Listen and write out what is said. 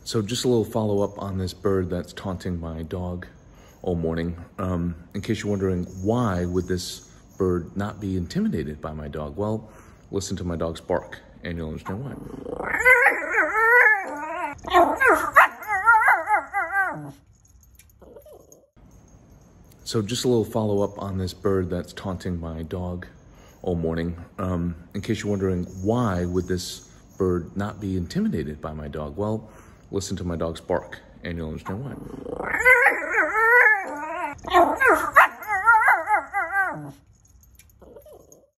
So just a little follow-up on this bird that's taunting my dog all morning. In case you're wondering, why would this bird not be intimidated by my dog? Well, listen to my dog's bark and you'll understand why. So just a little follow-up on this bird that's taunting my dog all morning. In case you're wondering, why would this bird not be intimidated by my dog? Well, listen to my dog's bark and you'll understand why.